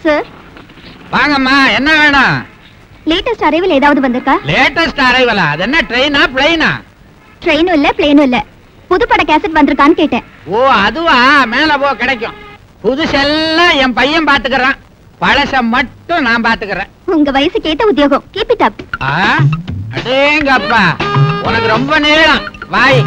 Sir வாங்கம்மா, என்ன வேணும்? லேட்டஸ்ட் அரைவல் ஏதாவது வந்திருக்கா? லேட்டஸ்ட் அரைவலா? அது என்ன ட்ரெயினா பிளைனா? ட்ரெயினும் இல்ல பிளேனும் இல்ல, புதுப்பட கேசட் வந்திருக்கான்னு கேட்டேன். ஓ அதுவா? மேல போ, கிடைக்கும். புதுசெல்லாம் என் பையன் பாத்துக்கிறான், பழச மட்டும் நான் பாத்துக்கிறேன். உங்க வயசுக்கு ஏத்த உத்தியோகம், கீப் இட் அப். அடேங்கப்பா, உனக்கு ரொம்ப நேரம் வாய்.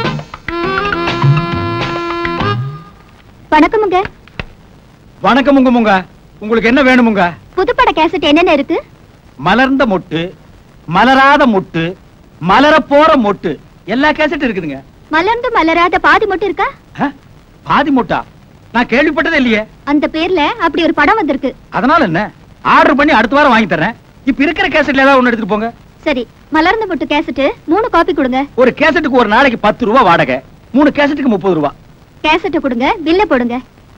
வணக்கமுங்க. வணக்கமுங்க. உங்களுக்கு என்ன வேணுமுங்க? புதுப்பட கேசட் என்னென்ன இருக்கு? மலர்ந்த மொட்டு, மலராத மொட்டு, மலர போற மொட்டு, எல்லா கேசட் இருக்குதுங்க. மலர்ந்து மலராத பாதி மட்டும் இருக்கா? பாதி மொட்டா? நான் கேள்விப்பட்டதே இல்லையே. அந்த பேர்ல அப்படி ஒரு படம் வந்திருக்கு. அதனால என்ன, ஆர்டர் பண்ணி அடுத்த வாரம் வாங்கி தரேன். இப்ப இருக்கிற கேசட்ல ஏதாவது ஒண்ணு எடுத்துட்டு போங்க. சரி, மலர்ந்த மொட்டு கேசட் 3 காப்பி கொடுங்க. ஒரு கேசட்டுக்கு ஒரு நாளைக்கு 10 ரூபாய் வாடகை, 3 கேசட்டுக்கு 30 ரூபாய். கேசட் கொடுங்க, பில்ல போடுங்க.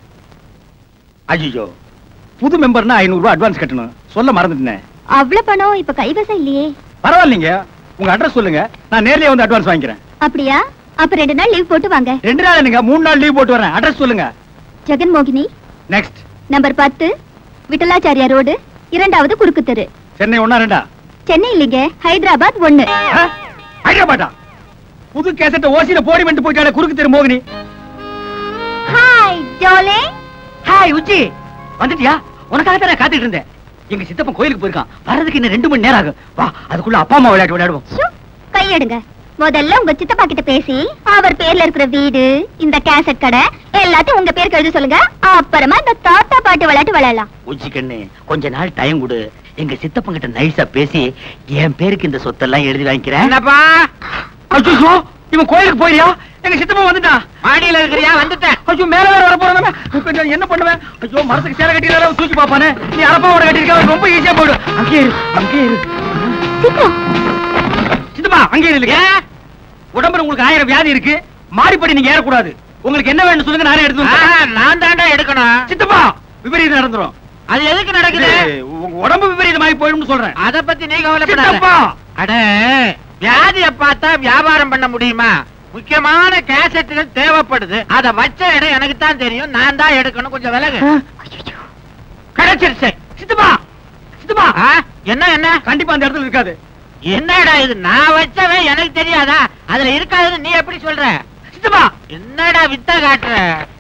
ஐயோ, புது மெம்பர்னா 500 ரூபாய் அட்வான்ஸ் கட்டணும், சொல்ல மறந்துட்டேன். அவ்வளவு பணம் இப்ப கைவசம் இல்லையே. பரவாயில்லைங்க, உங்க அட்ரஸ் சொல்லுங்க, நான் நேர்லயே வந்து அட்வான்ஸ் வாங்கிக்கிறேன். அப்படியா? அப்ப 2 நாள் லீவ் போட்டு வாங்க. 2 நாள் என்னங்க, 3 நாள் லீவ் போட்டு வரேன். அட்ரஸ் சொல்லுங்க. ஜெகன் மோகினி, நெக்ஸ்ட் நம்பர் 10, விட்டலாச்சாரியா ரோடு, 2வது குறுக்கு தெரு. சென்னை 1 2? சென்னை இல்லைங்க, ஹைதராபாத் 1. ஹைதராபாத்தா? புது கேசட்ட ஓசில போடி வந்து போயிட்டாலே குறுக்கு தெரு மோகினி. Hi darling. ஹாய் உச்சி, வந்துட்டியா? உனக்காக தான் காத்துட்டு இருந்தேன். எங்க சித்தப்பன் கோயிலுக்கு போயிருக்கான், வர்றதுக்கு இன்னும் 2 மணி நேரம் ஆகும். வா, அதுக்குள்ள அப்பா அம்மா விளையாட்டு விளையாடுவோம். கையெடுங்க. முதல்ல உங்க சித்தப்பா கிட்ட பேசி அவர் பேர்ல இருக்கிற வீடு, இந்த கேசட் கடை எல்லாத்தையும் உங்க பேருக்கு எழுத சொல்லுங்க. அப்புறமா இந்த தாத்தா பாட்டு விளையாட்டு விளையாடலாம். உச்சி கண்ணு, கொஞ்ச நாள் டைம் கொடு. எங்க சித்தப்பன் கிட்ட நைஸா பேசி என் பேருக்கு இந்த சொத்தெல்லாம் எழுதி வாங்கிக்கிறேன். என்னப்பா? ஐயோ, இவன் கோயிலுக்கு போயியா? எங்க சித்தப்பன் வந்துட்டான். மாடியில இருக்கிறியா? வந்துட்டேன். ஐயோ, மேல வேற வர போறானே. இப்ப நான் என்ன பண்ணுவேன்? ஐயோ, மரத்துக்கு சேலை கட்டினால தூக்கி பாப்பானே. நீ அரப்பாவோட கட்டிருக்க, ரொம்ப ஈஸியா போடு. அங்கே இரு, அங்கே இரு. சித்தப்பா, அங்கே இல்லைங்க. உடம்புல உங்களுக்கு 1000 வியாதி இருக்கு, மாறிப்படி நீங்க ஏறக்கூடாது. உங்களுக்கு என்ன வேணும் சொல்லுங்க, நானே எடுத்து. நான் தாண்டா எடுக்கணும். சித்தப்பா, விபரீதம் நடந்துரும். அது எதுக்கு நடக்குது? உங்க உடம்பு விபரீதமாயி போயிடும் சொல்றேன். அத பத்தி நீ கவலைப்படாத. அட, வியாதிய பார்த்தா வியாபாரம் பண்ண முடியுமா? முக்கியமான கேசட்டுகள் தேவைப்படுது, அத வச்ச இடம் எனக்கு தான் தெரியும், நான் தான் எடுக்கணும். கொஞ்சம் விலகு. கிடைச்சிருச்சு. சித்தப்பா, சித்தப்பா, என்ன என்ன? கண்டிப்பா அந்த இடத்துல இருக்காது. என்னடா இது, நான் வச்சவன் எனக்கு தெரியாதா? அதுல இருக்காதுன்னு நீ எப்படி சொல்ற? சித்தப்பா, என்னடா வித்த காட்டுற?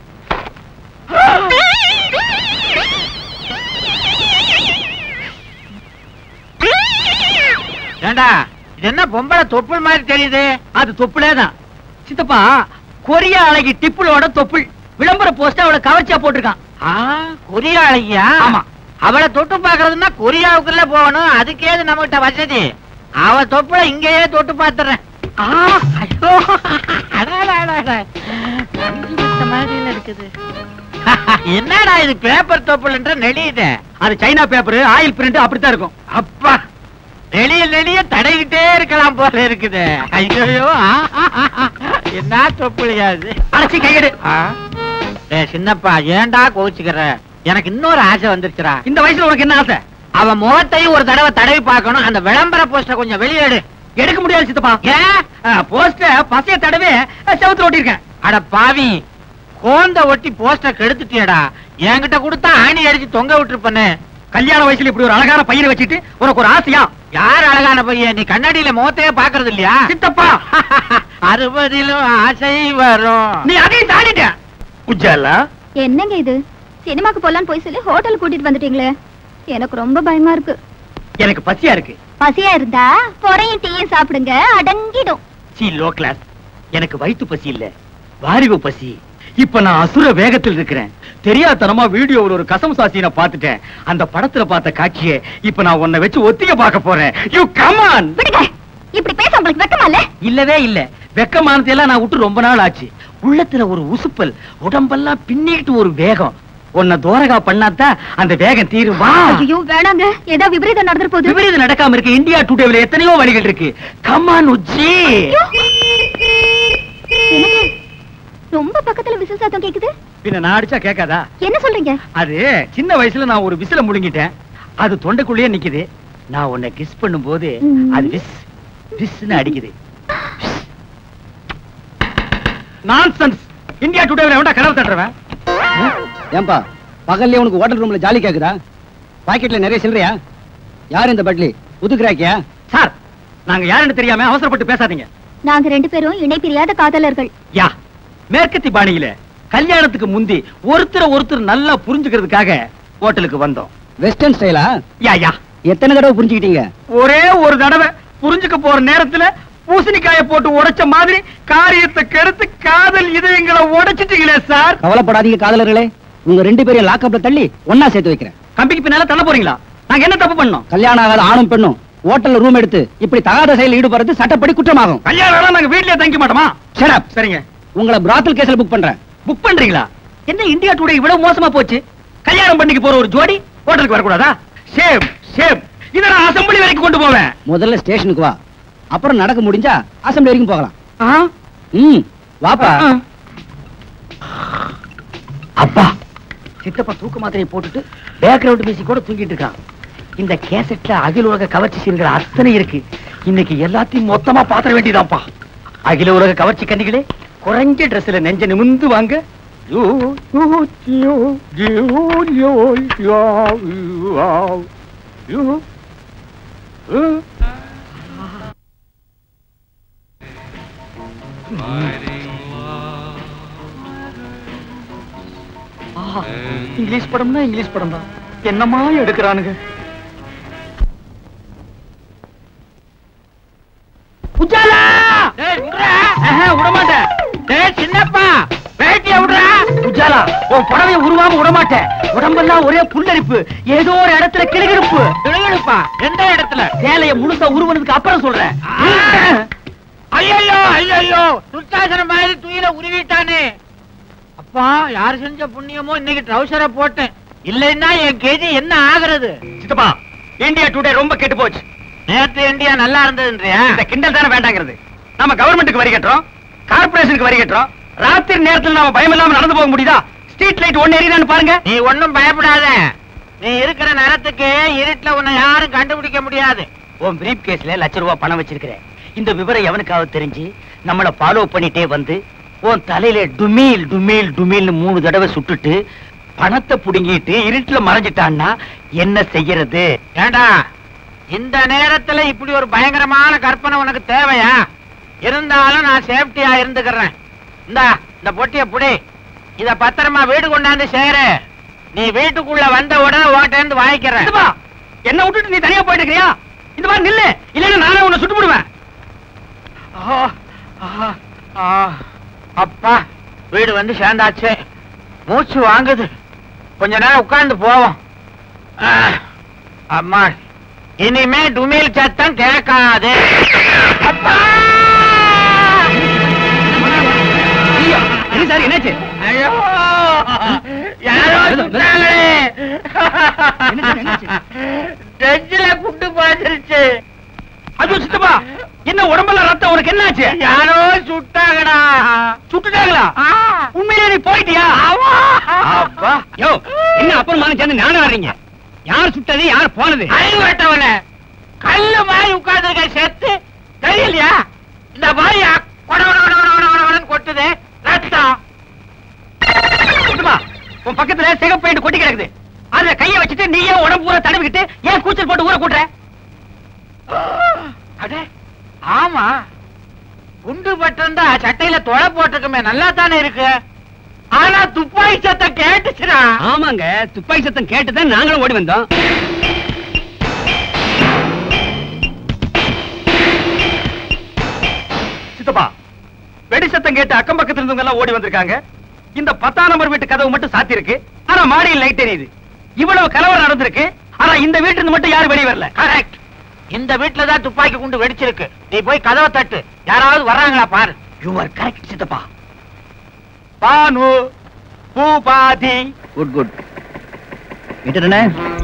ஏண்டா, இது என்ன பொம்பளை தொப்புள் மாதிரி தெரியுது? அது தொப்புளேதான் சித்தப்பா. கொரியா அழகி டிப்புளோட தொப்புள் விளம்பர போஸ்ட் அவளை கவர்ச்சியா போட்டிருக்கான். கொரியா அழகியா? ஆமா. அவளை தொட்டு பாக்குறதுன்னா கொரியாவுக்குள்ள போகணும், அதுக்கு ஏது நம்மகிட்ட வசதி? அவ தொப்புல இங்கேயே தொட்டு பாத்துறேன். என்னடா இது, பேப்பர் தொப்புல்ன்ற நெளியுது? அது சைனா பேப்பர், ஆயில் பிரிண்ட், அப்படித்தான் இருக்கும். அப்பா, நெளிய நெளிய தடவிட்டே இருக்கலாம் போல இருக்குது. ஐயோ, என்ன தொப்புளியாது? அரைச்சி கையெடு. சின்னப்பா, ஏன்டா கோச்சுக்கிற? எனக்கு இன்னொரு ஆசை வந்துருச்சுடா. இந்த வயசுல உனக்கு என்ன ஆசை? அவன் முகத்தையும் ஒரு தடவை தடவி பார்க்கணும். அந்த விளம்பர போஸ்டர் கொஞ்சம் வெளியேடு. எடுக்க முடியாது சித்தப்பா. ஏன்? போஸ்டர் பசைய தடவை செவுத்துல ஒட்டிருக்கேன். அட பாவி, கோந்த ஒட்டி போஸ்டர் கெடுத்துட்டியடா. என்கிட்ட கொடுத்தா ஆணி அடிச்சு தொங்க விட்டுருப்பனே. கல்யாண வயசுல இப்படி ஒரு அழகான பையனை வச்சுட்டு உனக்கு ஒரு ஆசையா? யார் அழகான பையன்? நீ கண்ணாடியில முகத்தையே பாக்குறது இல்லையா? சித்தப்பா, 60லும் ஆசை வரும். நீ அதையும் தாண்டிட்ட. உஜாலா, என்னங்க இது? சினிமாக்கு போலான்னு போய் சொல்லி ஹோட்டல் கூட்டிட்டு வந்துட்டீங்களே, எனக்கு ரொம்ப பயமா இருக்கு. எனக்கு பசியா இருக்கு. பசியா இருந்தா பொறையும் டீயும் சாப்பிடுங்க, அடங்கிடும். C low class. எனக்கு வயிற்று பசி இல்ல, வாரிவு பசி. இப்ப நான் அசுர வேகத்தில் இருக்கிறேன். தெரியாதனமா வீடியோவில் ஒரு கசம் சாசியை பார்த்துட்டேன். அந்த படத்துல பார்த்த காட்சியை இப்ப நான் உன்னை வச்சு ஒத்திக பார்க்க போறேன். You come on. விடுங்க, இப்படி பேச உங்களுக்கு வெக்கமா இல்ல? இல்லவே இல்ல. வெக்கமானதெல்லாம் நான் விட்டு ரொம்ப நாள் ஆச்சு. உள்ளத்துல ஒரு உசுப்பல், உடம்பெல்லாம் பின்னிட்டு ஒரு வேகம். உன்னை தோரகா பண்ணாதான் அந்த வேகம் தீருமா? ஐயோ வேணாங்க, ஏதோ விபரீதம் நடந்துற போகுது. விபரீதம் நடக்காம இருக்கு. இந்தியா டுடேல எத்தனையோ வழிகள் இருக்கு. கம் ஆன் உச்சி. ரொம்ப பக்கத்துல விசில் சத்தம் கேக்குது. பின்ன நான் அடிச்சா கேட்காதா? என்ன சொல்றீங்க? அது சின்ன வயசுல நான் ஒரு விசில முழுங்கிட்டேன், அது தொண்டைக்குள்ளேயே நிக்குது. நான் உன்னை கிஸ் பண்ணும் போது அது விஸ் விஸ்னு அடிக்குது. நான்சென்ஸ். இந்தியா டுடேல எவன்டா கனவு தட்டுறவன்? ஏன்பா, பகல்லே உனக்கு ஹோட்டல் ரூம்ல ஜாலி கேக்குதா? பாக்கெட்ல நிறைய சில்லறையா? யார் இந்த பட்லி? புதுக்குறாக்கியா? சார், நாங்க யாருன்னு தெரியாம அவசரப்பட்டு பேசாதீங்க. நாங்க 2 பேரும் இணை பிரியாத காதலர்கள். யா, மேற்கத்தி பாணியில கல்யாணத்துக்கு முந்தி ஒருத்தர் நல்லா புரிஞ்சுக்கிறதுக்காக ஹோட்டலுக்கு வந்தோம். வெஸ்டர்ன் ஸ்டைலா? யா யா. எத்தனை தடவை புரிஞ்சுக்கிட்டீங்க? ஒரே ஒரு தடவை புரிஞ்சுக்க போற நேரத்துல பூசணிக்காய போட்டு உடைச்ச மாதிரி காரியத்தை கெடுத்து காதல் இதயங்களை உடைச்சிட்டீங்களே சார். கவலைப்படாதீங்க காதலர்களே, உங்க 2 பேரையும் லாக்அப்ல தள்ளி ஒன்னா சேர்த்து வைக்கிறேன். கம்பிக்கு பின்னால தள்ள போறீங்களா? நாங்க என்ன தப்பு பண்ணோம்? கல்யாணம் ஆகாத ஆணும் பெண்ணும் ஹோட்டல்ல ரூம் எடுத்து இப்படி தகாத செயலில் ஈடுபடுறது சட்டப்படி குற்றமாகும். கல்யாணம் நாங்க வீட்லயே தங்கிக்க மாட்டோமா? Shut up. சரிங்க. உங்களை பிராத்தல் கேஸ்ல புக் பண்றேன். புக் பண்றீங்களா? என்ன இந்தியா டுடே இவ்வளவு மோசமா போச்சு? கல்யாணம் பண்ணிக்க போற ஒரு ஜோடி ஹோட்டலுக்கு வரக்கூடாதா? Shame shame. இத நான் அசெம்பிளி வரைக்கும் கொண்டு போவேன். முதல்ல ஸ்டேஷனுக்கு வா, அப்புறம் நடக்க முடிஞ்சா அசெம்பிளி வரைக்கும் போகலாம். வாப்பா. அப்பா, சித்தப்பா தூக்க மாத்திரையை போட்டுட்டு பேக்ரவுண்ட் மியூசிக் கூட தூங்கிட்டு இருக்கான். இந்த கேசட்ல அகில உலக கவர்ச்சி சீன்கள் அத்தனை இருக்கு. இன்னைக்கு எல்லாத்தையும் மொத்தமா பாத்திர வேண்டியதாப்பா. அகில உலக கவர்ச்சி கண்ணிகளே, குறைஞ்ச ட்ரெஸ்ல நெஞ்ச நிமிந்து வாங்க. இங்கிலீஷ் படம்னா இங்கிலீஷ் படம் தான். என்னமா எடுக்கிறானுங்க? உஜாலா! விடமாட்டேன். சின்னப்பா, வேட்டிய விடுறா. உஜாலா, உன் புடவைய உருவாம விடமாட்டேன். உடம்பெல்லாம் ஒரே புல்லரிப்பு, ஏதோ ஒரு இடத்துல கிளுகிழுப்பு. கிளுகிழுப்பா? எந்த இடத்துல? சேலைய முழுசா உருவனதுக்கு அப்புறம் சொல்றேன். ஐயோ ஐயோ, துர்சாசனம் மாதிரி துயில உருவிட்டானே. அப்பா, யார் செஞ்ச புண்ணியமோ இன்னைக்கு ட்ரௌசரை போட்டேன். இல்லைன்னா என் கேஜி என்ன ஆகுறது? சித்தப்பா, இந்தியா டுடே ரொம்ப கெட்டு போச்சு. நேற்று இந்தியா நல்லா இருந்ததுன்றியா? இந்த கிண்டல் தானே வேண்டாங்கிறது. நம்ம கவர்மெண்ட்டுக்கு வரி கட்டுறோம், கார்பரேஷனுக்கு வரி கட்டுறோம். ராத்திரி நேரத்தில் நாம பயம் இல்லாம நடந்து போக முடியுதா? ஸ்ட்ரீட் லைட் ஒண்ணு எரியுதான்னு பாருங்க. நீ ஒண்ணும் பயப்படாத. நீ இருக்கிற நேரத்துக்கு இருட்டுல உன்னை யாரும் கண்டுபிடிக்க முடியாது. உன் பிரீப் கேஸ்ல ₹1,00,000 பணம் வச்சிருக்கிறேன். இந்த விவரம் எவனுக்காவது தெரிஞ்சு நம்மள ஃபாலோ பண்ணிட்டே வந்து உன் தலையில டுமீல் டுமீல் டுமீல்னு 3 தடவை சுட்டுட்டு பணத்தை புடுங்கிட்டு இருட்டுல மறைஞ்சிட்டான்னா என்ன செய்யறது? ஏண்டா, இந்த நேரத்துல இப்படி ஒரு பயங்கரமான கற்பனை உனக்கு தேவையா? இருந்தாலும் நான் சேஃப்டியா இருந்துக்கிறேன். இந்த பொட்டிய புடி. இத பத்திரமா வீடு கொண்டாந்து சேரு. நீ வீட்டுக்குள்ள வந்த உடனே ஓட்டேந்து வாங்கிக்கிறேன். என்ன விட்டுட்டு நீ தனியா போயிட்டு இருக்கியா? இந்த மாதிரி நில்லு, இல்லைன்னா நானே உன்னை சுட்டு விடுவேன். அப்பா, வீடு வந்து சேர்ந்தாச்சு. மூச்சு வாங்குது. கொஞ்ச நேரம் உட்கார்ந்து போவோம். அம்மா, இனிமே டுமீல் சத்தம் கேட்காது. அப்பா! சார், என்னாச்சு? ஐயோ, யாரோ சுட்டாங்களே. டெஞ்சில குண்டு பாய்ச்சிருச்சு. ஐயோ சித்தப்பா, என்ன உடம்பெல்லாம் ரத்தம்? உனக்கு என்னாச்சு? யாரோ சுட்டாங்கடா. சுட்டுட்டாங்களா? உண்மையிலே நீ போயிட்டியா? அப்பா, யோ, என்ன அப்புறமான சேர்ந்து நானும் வர்றீங்க? யார் சுட்டது, யார் போனது? அறிவுட்டவன கல்லு மாதிரி உட்கார்ந்து செத்து தெரியலையா? இந்த மாதிரி கொட்டுது ரத்தம். உன் பக்கத்துல சிகப்பு பெயிண்ட் கொட்டி கிடக்குது. அதுல கைய வச்சுட்டு நீ ஏன் உடம்பு பூரா தடவிக்கிட்டு ஏன் கூச்சல் போட்டு ஊற கூட்டுற? அடே, ஆமா, குண்டு பட்டிருந்தா சட்டையில தொலை போட்டிருக்குமே, நல்லா தானே இருக்கு. ஆனா துப்பாக்கி சத்தம் கேட்டுச்சுடா. ஆமாங்க, துப்பாக்கி சத்தம் கேட்டுதான் நாங்களும் ஓடி வந்தோம். சித்தப்பா, வெடி சத்தம் கேட்டு அக்கம் பக்கத்துல இருந்தவங்க எல்லாம் ஓடி வந்திருக்காங்க. இந்த 10ஆம் நம்பர் வீட்டு கதவு மட்டும் சாத்தி இருக்கு. ஆனா மாடியில் லைட் எரியுது. இவ்வளவு கலவரம் நடந்திருக்கு. ஆனா இந்த வீட்டுல மட்டும் யாரும் வெளியே வரல. கரெக்ட். இந்த வீட்டுல தான் துப்பாக்கி குண்டு வெடிச்சிருக்கு. நீ போய் கதவை தட்டு, யாராவது வர்றாங்களா பாரு. யூ ஆர் கரெக்ட் சித்தப்பா. பானு பூபாதி. Good good. விட்டுறனே.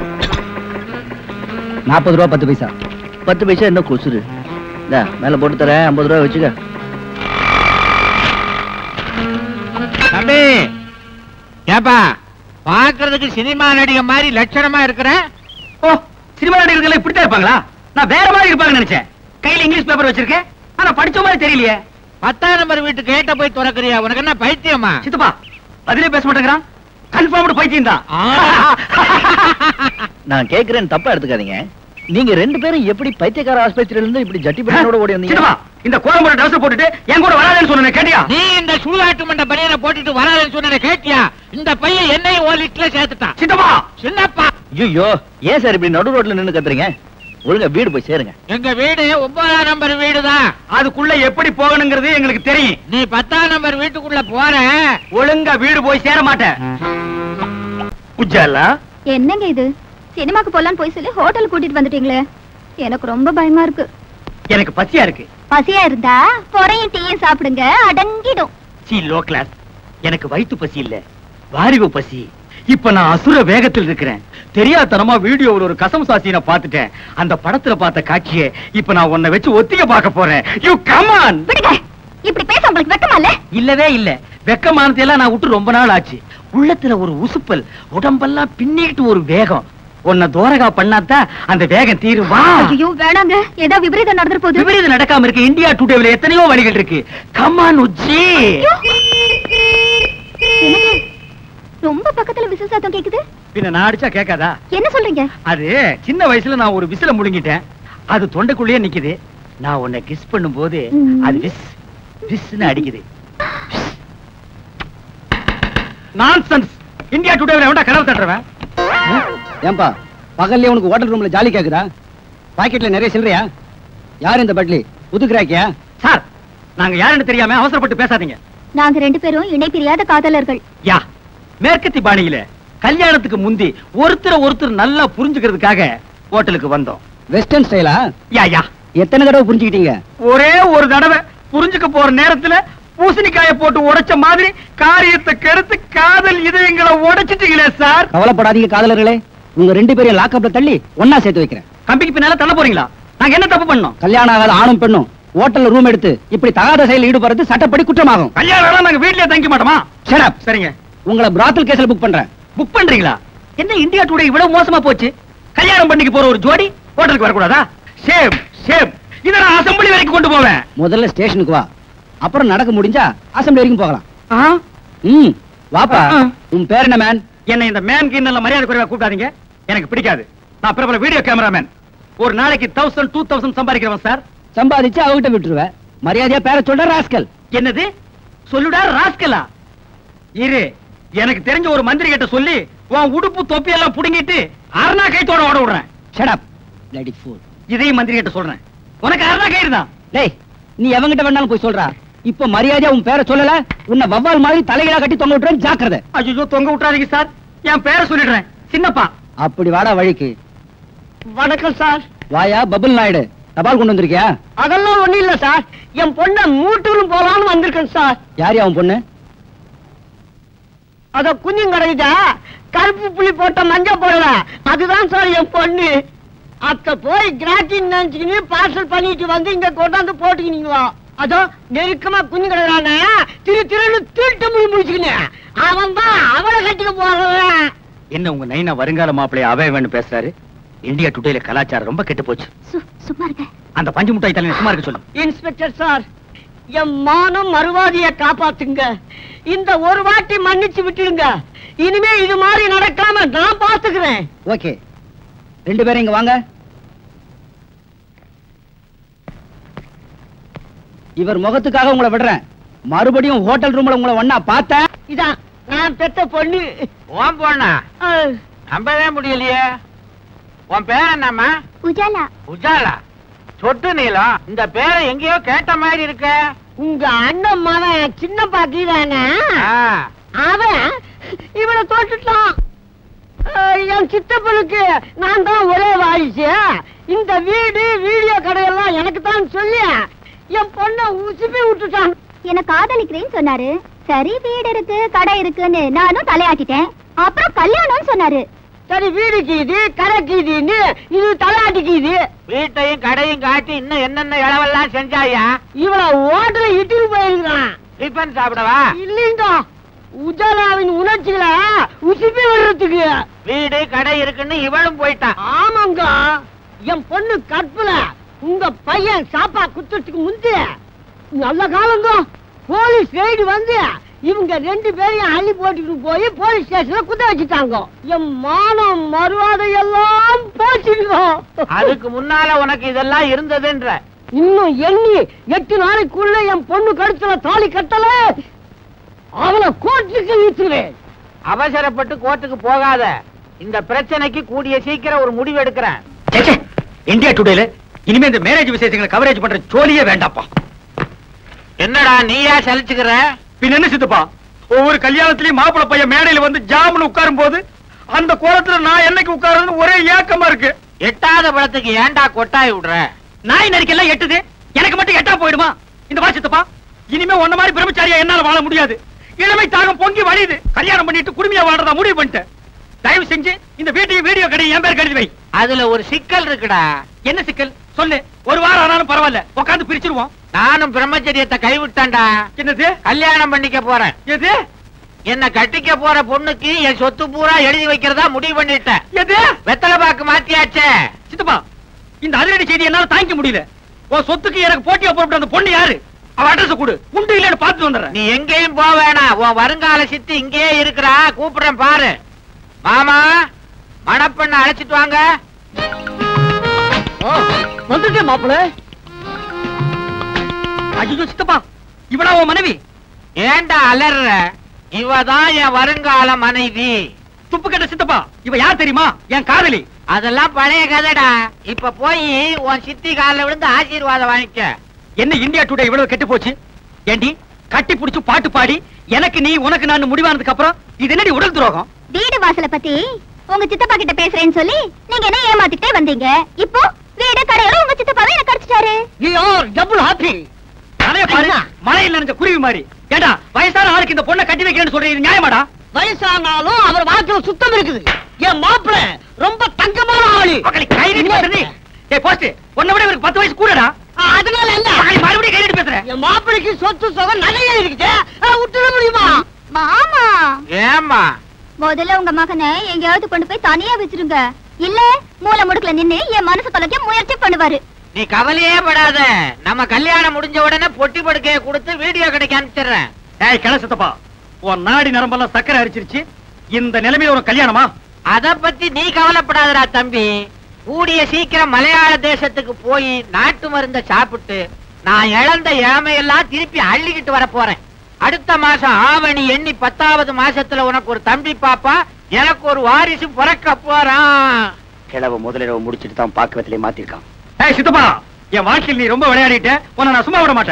40 ரூபா 10 பைசா. 10 பைசா என்ன கொசுரு? மேல போட்டு தரேன், 50 ரூபா வச்சுக்க. தம்பி, ஏப்பா, பாக்குறதுக்கு சினிமா நடிகை மாதிரி லட்சணமா இருக்கிற. ஓ, சினிமா நடிகர்கள் இப்படித்தான் இருப்பாங்களா? நான் வேற மாதிரி இருப்பாங்க நினைச்சேன். கையில இங்கிலீஷ் பேப்பர் வச்சிருக்கேன், ஆனா படிச்ச மாதிரி தெரியலையே. 10ஆம் நம்பர் வீட்டு கேட்ட போய் திறக்கறியா? உனக்கு என்ன பைத்தியமா? சித்தப்பா, பதிலே பேச மாட்டேங்கிறான். கன்ஃபார்ம்டு பைத்தியம் தான். நான் கேக்குறேன், தப்பா எடுத்துக்காதீங்க. நீங்க 2 பேரும் எப்படி பைத்தியக்கார ஆஸ்பத்திரியில இருந்து இப்படி ஜட்டி பனியனோட ஓடி வந்தீங்க? இந்த கோயம்புத்தூர் ட்ரெஸ் போட்டுட்டு என் கூட வராதேன்னு சொன்னேன், கேட்டியா? நீ இந்த சுடுகாட்டு மண்ட பனியனை போட்டுட்டு வராதேன்னு சொன்ன கேட்டியா? இந்த பையன் என்னையும் ஒரு லிட்டர்ல சேர்த்துட்டான். சித்தப்பா, சின்னப்பா, ஐயோ, ஏன் சார் இப்படி நடு ரோட்ல நின்னு கத்துறீங்க? ஒழுங்கா வீடு போய் சேருங்க. எங்க வீடு 9ஆம் நம்பர் வீடுதான். அதுக்குள்ள எப்படி போகணுங்கிறது எங்களுக்கு தெரியும். நீ 10ஆம் நம்பர் வீட்டுக்குள்ள போற, ஒழுங்கா வீடு போய் சேர மாட்டேன். உஜாலா, என்னங்க இது? சினிமாக்கு போலான்னு போய் சொல்லி ஹோட்டல் கூட்டிட்டு வந்துட்டீங்களே, எனக்கு ரொம்ப பயமா இருக்கு. எனக்கு பசியா இருக்கு. பசியா இருந்தா பொறையும் டீயும் சாப்பிடுங்க, அடங்கிடும். C low class. எனக்கு வயிற்று பசி இல்ல, வாரிவு பசி. இப்ப நான் அசுர வேகத்தில் இருக்கிறேன். தெரியாதனமா வீடியோவில் ஒரு கசம் சாசினை பார்த்துட்டேன். அந்த படத்துல பார்த்த காட்சியை இப்ப நான் உன்னை வச்சு ஒத்திக பார்க்க போறேன். You come on. விடுங்க, இப்படி பேச உங்களுக்கு வெக்கமா இல்ல? இல்லவே இல்ல. வெக்கமானதெல்லாம் நான் விட்டு ரொம்ப நாள் ஆச்சு. உள்ளத்துல ஒரு உசுப்பல், உடம்பெல்லாம் பின்னிட்டு ஒரு வேகம். உன்னை தோரகா பண்ணாதான் அந்த வேகம் தீரும். வா. ஐயோ வேணாங்க, ஏதோ விபரீதம் நடந்துற போகுது. விபரீதம் நடக்காம இருக்கு. இந்தியா டுடேல எத்தனையோ வழிகள் இருக்கு. Come on Ujji. என்னங்க, ரொம்ப பக்கத்துல விசில் சத்தம் கேக்குது. பின்ன நான் அடிச்சா கேட்காதா? என்ன சொல்றீங்க? அது சின்ன வயசுல நான் ஒரு விசில முழுங்கிட்டேன். அது தொண்டைக்குள்ளேயே நிக்குது. நான் உன்னை கிஸ் பண்ணும் போது அது விஸ் விஸ்னு அடிக்குது. நான்சென்ஸ். இந்தியா டுடேல எவன்டா கனவு தட்டுறவன்? ஏன்பா பகல்ல உனக்கு ஹோட்டல் ரூம்ல ஜாலி கேக்குதா? பாக்கெட்ல நிறைய சில்லறையா? யார் இந்த பட்லி? புதுக்குறாக்கியா? சார், நாங்க யாருன்னு தெரியாம அவசரப்பட்டு பேசாதீங்க. நாங்க 2 பேரும் இணை பிரியாத காதலர்கள். யா, மேற்கத்தி பாணியில கல்யாணத்துக்கு முந்தி ஒருத்தர் நல்லா புரிஞ்சுக்கிறதுக்காக ஹோட்டலுக்கு வந்தோம். வெஸ்டர்ன் ஸ்டைலா? யா யா. எத்தனை தடவை புரிஞ்சுக்கிட்டீங்க? ஒரே ஒரு தடவை. புரிஞ்சுக்க போற நேரத்துல பூசணிக்காய போட்டு உடைச்ச மாதிரி காரியத்தை கெடுத்து காதல் இதயங்களை உடைச்சிட்டீங்களே சார். கவலைப்படாதீங்க காதலர்களே, உங்க 2 பேரையும் லாக்அப்ல தள்ளி ஒன்னா சேர்த்து வைக்கிறேன். கம்பிக்கு பின்னால தள்ள போறீங்களா? நாங்க என்ன தப்பு பண்ணோம்? கல்யாணம் ஆகாத ஆணும் பெண்ணும் ஹோட்டல்ல ரூம் எடுத்து இப்படி தகாத செயலில் ஈடுபடுறது சட்டப்படி குற்றமாகும். கல்யாணம் நாங்க வீட்லயே தங்க மாட்டோமா? Shut up. சரிங்க. உங்களை பிராத்தல் கேஸ்ல புக் பண்றேன். புக் பண்றீங்களா? என்ன இந்தியா டுடே இவ்வளவு மோசமா போச்சு? கல்யாணம் பண்ணிக்கு போற ஒரு ஜோடி ஹோட்டலுக்கு வரக்கூடாதா? Shame shame. இத நான் அசெம்பிளி வரைக்கும் கொண்டு போவேன். முதல்ல ஸ்டேஷனுக்கு வா, அப்புறம் நடக்க முடிஞ்சா அசெம்பிளி வரைக்கும் போகலாம். வாப்பா. உன் பேர் என்ன மேன்? என்ன இந்த மேன் கிண்ணல மரியாதை குறைவா கூப்பிடாதீங்க. எனக்கு பிடிக்காது. நான் பிரபல வீடியோ கேமராமேன். ஒரு நாளைக்கு 1000 2000 சம்பாதிக்கிறவன் சார். சம்பாதிச்சு அவகிட்ட விட்டுருவேன். மரியாதையா பேர சொல்ற ராஸ்கல். என்னது? சொல்லுடா ராஸ்கலா? இரு, எனக்கு தெரிஞ்ச ஒரு மந்திரி கிட்ட சொல்லி உன் உடுப்பு தொப்பி எல்லாம் புடுங்கிட்டு அருணா கைத்தோட ஓட விடுறேன். Shut up bloody fool. இதையும் மந்திரி கிட்ட சொல்றேன். உனக்கு அருணா கயிறு தான். டேய், நீ எவங்கிட்ட வேணாலும் போய் சொல்றா. இப்ப மரியாதையா உன் பேரை சொல்லல, உன்னை வவ்வால் மாதிரி தலைகளா கட்டி தொங்க விட்டுறேன். ஜாக்கிரதை. ஐயோ, தொங்க விட்டுறாதீங்க சார். என் பேரை சொல்லிடுறேன், சின்னப்பா. அப்படி வாடா வழிக்கு. வணக்கம் சார். வாயா பபுல் நாயுடு, தபால் கொண்டு வந்திருக்கியா? அதெல்லாம் ஒண்ணும் இல்ல சார். என் பொண்ண மூட்டூரும் போலான்னு வந்திருக்கேன் சார். யார் அவன் பொண்ணு? அத குஞ்சும் கிடைச்சா கருப்பு புள்ளி போட்ட மஞ்ச போடல, அதுதான் சார் என் பொண்ணு. அத்த போய் கிராட்டின்னு நினைச்சுக்கின்னு பார்சல் பண்ணிட்டு வந்து இங்க கொண்டாந்து போட்டுக்கினீங்களா? அதோ நெருக்கமா குஞ்சு கிடக்குறானே, திருன்னு திருட்டு முடிச்சுக்கினு அவன் தான் அவளை கட்டிக்க போறவன். என்ன உங்க நைனா வருங்கால மாப்பிள்ளைய அவைவன்னு பேசுறாரு? இந்தியா டுடேல கலாச்சாரம் ரொம்ப கெட்டு போச்சு. சும்மா இருக்க. அந்த பஞ்சு முட்டாய் தலையை சும்மா இருக்க சொல்லு. இன்ஸ்பெக்டர் சார், என் மானம் மறுவாதிய காப்பாத்துங்க. இந்த ஒரு வாட்டி மன்னிச்சு விட்டுடுங்க. இனிமே இது மாதிரி நடக்காம நான் பாத்துக்கிறேன். ஓகே, 2 பேரும் இங்க வாங்க. இவர் முகத்துக்காக உங்களை விடுறேன். மறுபடியும் ஹோட்டல் ரூம்ல உங்களை ஒண்ணா பார்த்தேன். இதான் நான் பெத்த பொண்ணு. உன் பொண்ணா? நம்பவே முடியலையே. உன் பேர் என்னம்மா? உஜாலா. உஜாலா? சொட்டு நீளம். இந்த பேரை எங்கேயோ கேட்ட மாதிரி இருக்க. உங்க அண்ணன் மகன் சின்ன பாக்கிதானே, அவன் இவனை தோட்டுட்டான். என் சித்தப்பனுக்கு நான் தான் ஒரே வாரிசு. இந்த வீடு வீடியோ கடையெல்லாம் எனக்கு தான் சொல்லி என் பொண்ணை உசுப்பி விட்டுட்டான். என்ன காதலிக்கிறேன்னு சொன்னாரு. சரி, வீடு இருக்கு கடை இருக்குன்னு நானும் தலையாட்டிட்டேன். அப்புறம் கல்யாணம்னு சொன்னாரு. சரி, வீடு கீது கடை கீதுன்னு இது தலையாட்டிக்குது. வீட்டையும் கடையும் காட்டி இன்னும் என்னென்ன இளவெல்லாம் செஞ்சாயா? இவள ஓட்டல இட்டுட்டு போயிருக்கான். டிஃபன் சாப்பிடவா? இல்லீங்க, உஜாலாவின் உணர்ச்சிகளை உசுப்பி வர்றதுக்கு. வீடு கடை இருக்குன்னு இவளும் போயிட்டான். ஆமாங்க, என் பொண்ணு கற்பல. உங்க பையன் சாப்பா குத்துறதுக்கு முந்தி நல்ல காலங்க போலீஸ் ரைடு வந்து இவங்க 2 பேரையும் அள்ளி போட்டுக்கிட்டு போய் போலீஸ் ஸ்டேஷன்ல குத்த வச்சுட்டாங்க. என் மானம் மறுவாதை எல்லாம் தெய்வம். அதுக்கு முன்னால உனக்கு இதெல்லாம் இருந்ததுன்ற. இன்னும் எண்ணி 8 நாளைக்குள்ள என் பொண்ணு கழுத்துல தாலி கட்டல, அவனை கோர்ட்டுக்கு வீசுவேன். அவசரப்பட்டு கோர்ட்டுக்கு போகாத. இந்த பிரச்சனைக்கு கூடிய சீக்கிரம் ஒரு முடிவு எடுக்கிறேன். இந்தியா டுடேல இனிமே இந்த மேரேஜ் விசேஷங்களை கவரேஜ் பண்ற ஜோலியே வேண்டாப்பா. என்னடா நீயா சலிச்சுக்கிற? பின்ன என்ன சித்தப்பா, ஒவ்வொரு கல்யாணத்திலயும் மாப்பிள பையன் மேடையில வந்து ஜாமுன்னு உட்காரும் போது அந்த கோலத்துல நான் என்னைக்கு உட்காருன்னு ஒரே ஏக்கமா இருக்கு. எட்டாத பழத்துக்கு ஏன்டா கொட்டாய் விடுற? நாய் நரிக்கெல்லாம் எட்டுது, எனக்கு மட்டும் எட்டா போயிடுமா? இந்த வா சித்தப்பா, இனிமே ஒன்ன மாதிரி பிரம்மச்சாரியா என்னால வாழ முடியாது. இளமை தாகம் பொங்கி வழியுது. கல்யாணம் பண்ணிட்டு குடுமையா வாழ்றதா முடிவு பண்ணிட்டேன். தயவு செஞ்சு இந்த வீட்டையும் வீடியோ கடையும் என் பேர் கழுதி வை. அதுல ஒரு சிக்கல் இருக்குடா. என்ன சிக்கல் சொல்லு. ஒரு வாரம் ஆனாலும் பரவாயில்ல, உட்காந்து பிரிச்சிருவோம். நானும் பிரம்மச்சரியத்தை கைவிட்டேன்டா. என்னது? கல்யாணம் பண்ணிக்க போறேன். எது? என்ன கட்டிக்க போற பொண்ணுக்கு என் சொத்து பூரா எழுதி வைக்கிறதா முடிவு பண்ணிட்டேன். எது? வெத்தலை பாக்கு மாத்தியாச்சே. சித்தப்பா, இந்த அதிரடி செய்தி என்னால தாங்கிக்க முடியல. உன் சொத்துக்கு எனக்கு போட்டியா போட்டு அந்த பொண்ணு யாரு? அவ அட்ரஸ் கொடு, உண்டு இல்லன்னு பார்த்து வந்துடுறேன். நீ எங்கேயும் போக வேணாம். உன் வருங்கால சித்தி இங்கேயே இருக்கிறா. கூப்பிடுறேன் பாரு. மாமா, மணப்பெண்ண அழைச்சிட்டு வாங்க. வந்துட்டேன் மாப்பிள. ஐயோ சித்தப்பா, இவளா உன் மனைவி? ஏண்டா அலற? இவதான் என் வருங்கால மனைவி. துப்பு கட்ட சித்தப்பா, இவ யார் தெரியுமா? என் காதலி. அதெல்லாம் பழைய கதைடா. இப்ப போய் உன் சித்தி காலில் விழுந்து ஆசீர்வாதம் வாங்கிக்க. என்ன இந்தியா டுடே இவ்வளவு கெட்டு போச்சு? ஏண்டி கட்டி புடிச்சு பாட்டு பாடி எனக்கு நீ உனக்கு நான் முடிவானதுக்கு அப்புறம் இது என்னடி உடல் துரோகம்? வீடு வாசல பத்தி உங்க சித்தப்பா கிட்ட பேசுறேன்னு சொல்லி நீங்க என்ன ஏமாத்திட்டே வந்தீங்க. இப்போ வீடு கடையோட உங்க சித்தப்பாவே எனக்கு கிடைச்சிட்டாரு. You are double happy. தலைய பாரு, மழையில் நனைஞ்ச குருவி மாதிரி. ஏண்டா வயசான ஆளுக்கு இந்த பொண்ணை கட்டி வைக்கிறேன்னு சொல்றீங்க, இது நியாயமாடா? வயசானாலும் அவர் வாக்குல சுத்தம் இருக்குது. என் மாப்பிள ரொம்ப தங்கமான ஆளு. கை நீட்டி பேசுறீ? ஏய் போஸ்ட், உன்னை விட இவருக்கு 10 வயசு கூடடா. அதனால என்ன? மறுபடியும் கை நீட்டி பேசுறேன். என் மாப்பிளைக்கு சொத்து சுகம் நிறைய இருக்குது. விட்டுட முடியுமா? மாமா, ஏமா முதல்ல உங்க மகனை எங்கேயாவது கொண்டு போய் தனியா வச்சிருங்க. இல்ல மூல முடுக்குல நின்னு என் மனசு தொலைக்க முயற்சி பண்ணுவாரு. நீ கவலையே படாத. நம்ம கல்யாணம் முடிஞ்ச உடனே பொட்டி படுக்கைய கொடுத்து வீடியோ கடைக்கு அனுப்பிச்சிடுறேன். ஏய் கிள சித்தப்பா, உன் நாடி நரம்பெல்லாம் சக்கரை அரிச்சிருச்சு. இந்த நிலைமையில ஒரு கல்யாணமா? அத பத்தி நீ கவலைப்படாதடா தம்பி. கூடிய சீக்கிரம் மலையாள தேசத்துக்கு போய் நாட்டு மருந்த சாப்பிட்டு நான் இழந்த இளமையெல்லாம் திருப்பி அள்ளிக்கிட்டு வர போறேன். அடுத்த மாசம் ஆவணி எண்ணி 10வது மாசத்துல உனக்கு ஒரு தம்பி பாப்பா, எனக்கு ஒரு வாரிசு பிறக்க போறான். கிழவ முதலிரவு முடிச்சிட்டு தான் பாக்குவத்திலே மாத்திருக்கான். ஏய் சித்தப்பா, என் வாழ்க்கையில் நீ ரொம்ப விளையாடிட்ட. உன்னை நான் சும்மா விட மாட்டேன்.